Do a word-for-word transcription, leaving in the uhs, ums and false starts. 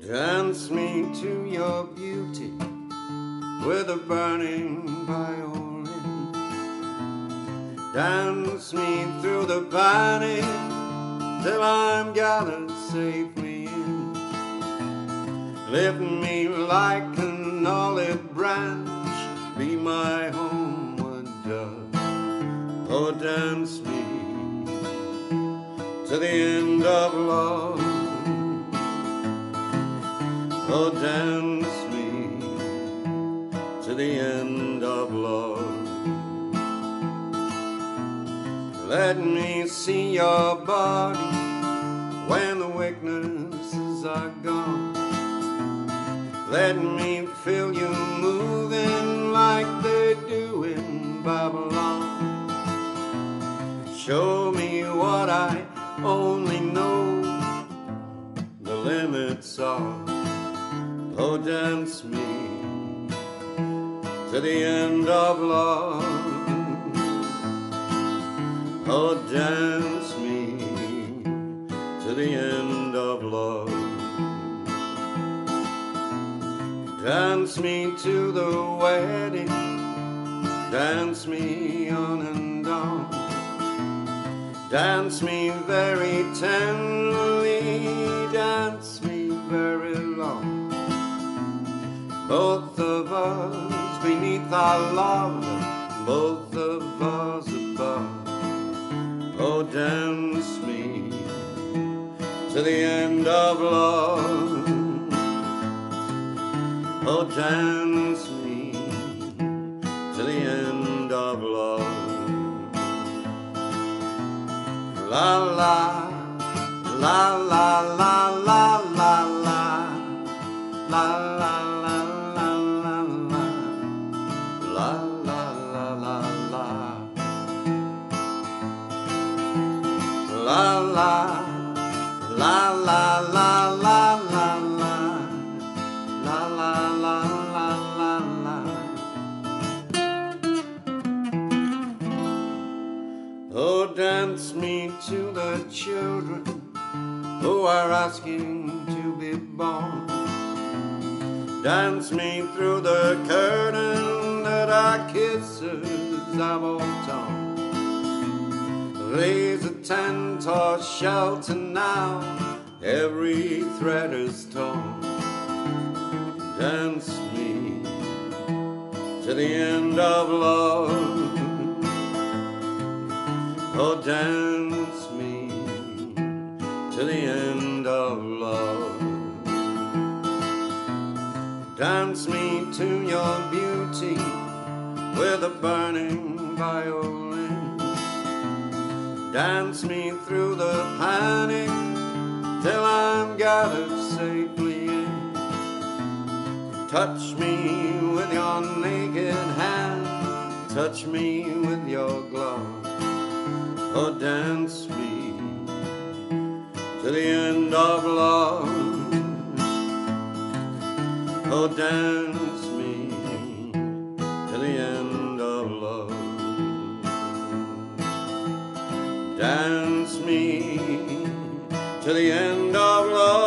Dance me to your beauty with a burning violin. Dance me through the panic till I'm gathered safely in. Lift me like an olive branch, be my homeward dove. Oh, dance me to the end of love. Oh, dance me to the end of love. Let me see your body when the weaknesses are gone. Let me feel you moving like they do in Babylon. Show me what I only know the limits are. Oh, dance me to the end of love. Oh, dance me to the end of love. Dance me to the wedding, dance me on and on. Dance me very tenderly, dance me very long. Both of us beneath our love, both of us above. Oh, dance me to the end of love. Oh, dance me to the end of love. La la, la la la la la la, la la la la la la, la la la la la, la la la la la la la, la la la la la la. Oh, dance me to the children who are asking to be born. Dance me through the curtain that our kisses have all torn. Raise a tent or shelter now, every thread is torn. Dance me to the end of love. Oh, dance me to the end of love. Dance me to your beauty with a burning violin. Dance me through the panic till I'm gathered safely in. Touch me with your naked hand, touch me with your glove. Oh, dance me to the end of love. Oh, dance me to the end of love. Dance me to the end of love.